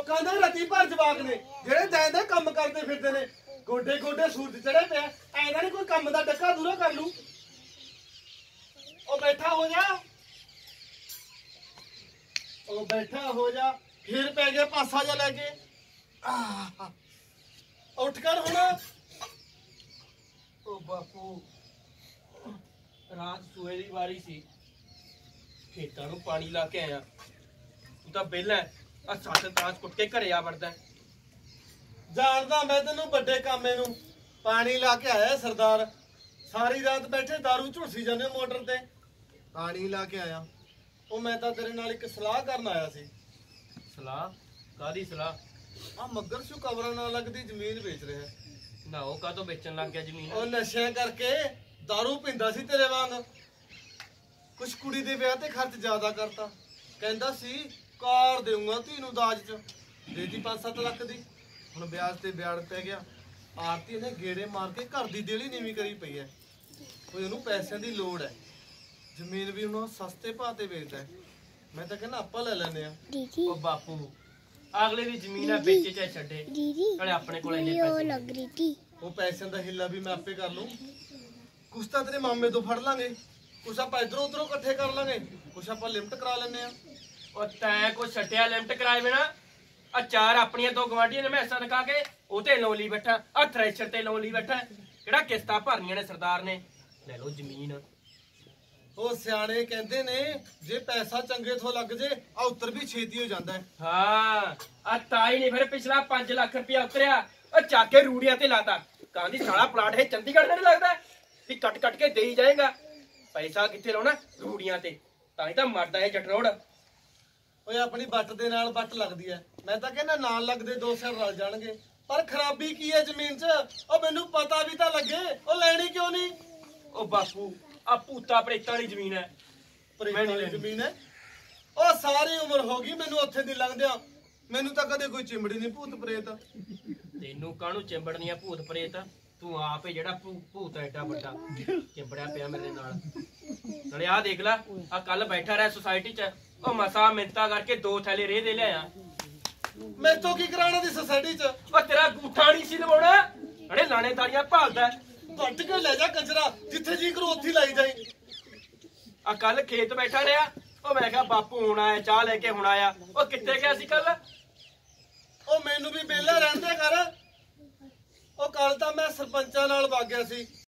ਲੋਕਾਂ ਦੇ ਰਤੀ ਭਰ ਜਵਾਕ ਨੇ ਜਿਹੜੇ ਦੈਂਦੇ ਕੰਮ ਕਰਦੇ ਫਿਰਦੇ ਨੇ ਗੋਡੇ ਗੋਡੇ ਸੂਰਜ ਚੜੇ ਪਿਆ ਐਨਾ ਨਹੀਂ ਕੋਈ ਕੰਮ ਦਾ ਡੱਕਾ ਦੂਰਾ ਕਰ ਲੂ ਉਹ ਬੈਠਾ ਹੋ ਜਾ ਉਹ ਬੈਠਾ ਹੋ ਜਾ ਫਿਰ ਪੈ ਗਿਆ ਪਾਸਾ ਜਾ ਲੈ ਕੇ ਉੱਠ ਕਰ ਹੁਣ ਉਹ ਬਾਪੂ ਰਾਤ ਸੂਏ ਦੀ ਵਾਰੀ ਸੀ ਖੇਤਾਂ ਨੂੰ ਪਾਣੀ ਲਾ ਕੇ ਆਇਆ ਤੂੰ ਤਾਂ ਵਿਹਲਾ ਆ ਸੱਤ ਤਾਸ ਕੁੱਟ ਕੇ ਘਰੇ ਆ ਵੜਦਾ ਜਾਣਦਾ ਮੈਂ ਤੈਨੂੰ ਵੱਡੇ ਕਾਮੇ ਨੂੰ ਪਾਣੀ ਲਾ ਕੇ ਆਇਆ ਸਰਦਾਰ ਸਾਰੀ ਰਾਤ ਬੈਠੇ ਦਾਰੂ ਝੁਲਸੀ ਜਾਂਦੇ ਮੋਟਰ ਤੇ ਪਾਣੀ ਲਾ ਕੇ ਆਇਆ ਉਹ ਮੈਂ ਤਾਂ ਤੇਰੇ ਨਾਲ ਇੱਕ ਸਲਾਹ ਕਰਨ ਆਇਆ ਸੀ ਸਲਾਹ ਕਾਦੀ ਸਲਾਹ ਆ ਮੱਗਰ ਸ਼ੂ ਕਬਰਾਂ ਨਾਲ ਲੱਗਦੀ ਜ਼ਮੀਨ ਵੇਚ ਰਿਹਾ ਨਾ ਉਹ ਕਾਹਤੋਂ ਵੇਚਣ ਲੱਗ ਗਿਆ ਜ਼ਮੀਨ ਉਹ ਨਸ਼ਿਆਂ ਕਰਕੇ ਦਾਰੂ ਪੀਂਦਾ ਸੀ ਤੇਰੇ ਵਾਂਗ ਕੁਛ ਕੁੜੀ ਦੇ ਵਿਆਹ ਤੇ ਖਰਚ ਜ਼ਿਆਦਾ ਕਰਤਾ ਕਹਿੰਦਾ ਸੀ ਕਾਰ ਦੇਊਂਗਾ ਧੀ ਨੂੰ ਦਾਜ ਚ ਦੇਤੀ 5-7 ਲੱਖ ਦੀ ਹੁਣ ਵਿਆਜ ਤੇ ਵਿਆਜ ਪੈ ਗਿਆ ਆਰਤੀ ਨੇ ਗੇੜੇ ਮਾਰ ਕੇ ਘਰ ਦੀ ਦੇਲੀ ਨੀਵੀਂ ਕਰੀ ਪਈ ਹੈ ਕੋਈ ਉਹਨੂੰ ਪੈਸਿਆਂ ਦੀ ਲੋੜ ਹੈ ਜ਼ਮੀਨ ਵੀ ਉਹਨੂੰ ਸਸਤੇ ਭਾਅ ਤੇ ਵੇਚਦਾ ਮੈਂ ਤਾਂ ਕਹਿੰਦਾ ਆਪਾਂ ਲੈ ਲੈਨੇ ਆ ਉਹ ਬਾਪੂ ਅਗਲੇ ਦੀ ਜ਼ਮੀਨ ਆ ਵੇਚੇ ਚਾਹੇ ਛੱਡੇ ਨਾਲੇ ਆਪਣੇ ਕੋਲ ਇੰਨੇ ਪੈਸੇ ਉਹ ਪੈਸਿਆਂ ਦਾ ਹਿੱਲਾ ਵੀ ਮੈਂ ਆਪੇ ਕਰ ਲੂੰ ਕੁਛ ਤਾਂ ਤੇਰੇ ਮਾਮੇ ਤੋਂ ਫੜ ਲਾਂਗੇ ਕੁਛ ਆਪਾਂ ਇਧਰੋਂ ਉਧਰੋਂ ਇਕੱਠੇ ਕਰ ਲਾਂਗੇ ਕੁਛ ਆਪਾਂ ਲਿਮਟ ਕਰਾ ਲੈਨੇ ਆ ਉਹ ਤੈਂ ਕੋਈ ਛੱਟਿਆ ਲਿਮਟ ਕਰਾਏ ਬਿਨਾ ਆ ਚਾਰ ਆਪਣੀਆਂ ਦੋ ਗਵਾਂਢੀਆਂ ਨੇ ਮੈਸਾਂ ਲਗਾ ਕੇ ਉਹ ਤੇ ਲੋਨ ਲਈ ਬੈਠਾ ਆ ਥ੍ਰੈਸ਼ਰ ਤੇ ਲੋਨ ਲਈ ਬੈਠਾ ਕਿਹੜਾ ਕਿਸ਼ਤਾਂ ਭਰਨੀਆਂ ਨੇ ਸਰਦਾਰ ਨੇ ਲੈ ਲਓ ਜ਼ਮੀਨ ਉਹ ਸਿਆਣੇ ਕਹਿੰਦੇ ਨੇ ਜੇ ਪੈਸਾ ਚੰਗੇ ਤੋਂ ਲੱਗ ਜੇ ਆ ਉੱਤਰ ਵੀ ਛੇਤੀ ਹੋ ਜਾਂਦਾ ਹੈ ਹਾਂ ਆ ਤਾਈ ਨੇ ਫਿਰ ਪਿਛਲਾ 5 ਲੱਖ ਰੁਪਇਆ ਉਤਰਿਆ ਉਹ ਚੱਕ ਕੇ ਰੂੜੀਆਂ ਤੇ ਲਾਤਾ ਕਹਿੰਦੀ ਸਾਲਾ ਪਲਾਟ ਇਹ ਚੰਡੀਗੜ੍ਹ ਨਹੀਂ ਲੱਗਦਾ ਵੀ ਕੱਟ ਕੱਟ ਕੇ ਦੇਈ ਜਾਏਗਾ ਪੈਸਾ ਕਿੱਥੇ ਲਾਉਣਾ ਰੂੜੀਆਂ ਤੇ ਤਾਂ ਹੀ ਤਾਂ ਮਰਦਾ ਇਹ ਜਟਰੋੜ ਓਏ ਆਪਣੀ ਬੱਟ ਦੇ ਨਾਲ ਬੱਟ ਲੱਗਦੀ ਐ ਮੈਂ ਤਾਂ ਕਹਿੰਦਾ ਨਾਲ ਲੱਗਦੇ ਦੋ ਸਿਰ ਰਲ ਜਾਣਗੇ ਪਰ ਖਰਾਬੀ ਕੀ ਐ ਜ਼ਮੀਨ 'ਚ ਉਹ ਮੈਨੂੰ ਪਤਾ ਵੀ ਤਾਂ ਲੱਗੇ ਉਹ ਲੈਣੀ ਕਿਉਂ ਨਹੀਂ ਉਹ ਬਾਪੂ ਆ ਭੂਤਾ ਪ੍ਰੇਤਾਂ ਵਾਲੀ ਜ਼ਮੀਨ ਹੈ ਜ਼ਮੀਨ ਹੈ ਉਹ ਸਾਰੀ ਉਮਰ ਹੋ ਗਈ ਮੈਨੂੰ ਉੱਥੇ ਦੀ ਲੰਘਦਿਆਂ ਮੈਨੂੰ ਤਾਂ ਕਦੇ ਕੋਈ ਚਿੰਬੜੀ ਨਹੀਂ ਭੂਤ ਪ੍ਰੇਤ ਤੈਨੂੰ ਕਾਹਨੂੰ ਚਿੰਬੜਨੀਆਂ ਭੂਤ ਪ੍ਰੇਤ ਤੂੰ ਆਪ ਹੀ ਜਿਹੜਾ ਭੂਤ ਐਡਾ ਵੱਡਾ ਚਿੰਬੜਿਆ ਪਿਆ ਮੇਰੇ ਨਾਲ ਨਾਲੇ ਆਹ ਦੇਖ ਲੈ ਆ ਕੱਲ ਬੈਠਾ ਰਿਹਾ ਸੁਸਾਇਟੀ 'ਚ ਉਹ ਮਸਾ ਮਿੰਤਾ ਕਰਕੇ 2 ਥੈਲੇ ਰੇਹ ਦੇ ਲਿਆ ਮੈਥੋਂ ਕੀ ਕਰਾਉਣਾ ਦੀ ਸੁਸਾਇਟੀ 'ਚ ਉਹ ਤੇਰਾ ਗੂਠਾ ਨਹੀਂ ਸੀ ਲਵਾਉਣਾ ਅੜੇ ਲਾਣੇਦਾਰੀਆਂ ਭਾਲਦਾ ਵੱਟ ਕੇ ਲੈ ਜਾ ਕੰਜਰਾ ਜਿੱਥੇ ਜੀ ਕਰੋ ਉੱਥੇ ਲਾਈ ਜਾਈ ਆ ਕੱਲ ਖੇਤ ਬੈਠਾ ਰਿਹਾ ਉਹ ਮੈਂ ਕਿਹਾ ਬਾਪੂ ਹੁਣ ਆਇਆ ਚਾਹ ਲੈ ਕੇ ਹੁਣ ਆਇਆ ਉਹ ਕਿੱਥੇ ਗਿਆ ਸੀ ਕੱਲ ਉਹ ਮੈਨੂੰ ਵੀ ਵਿਹਲਾ ਰਹਿੰਦੇ ਕਰ ਉਹ ਕੱਲ ਤਾਂ ਮੈਂ ਸਰਪੰਚਾਂ ਨਾਲ ਵਗ ਗਿਆ ਸੀ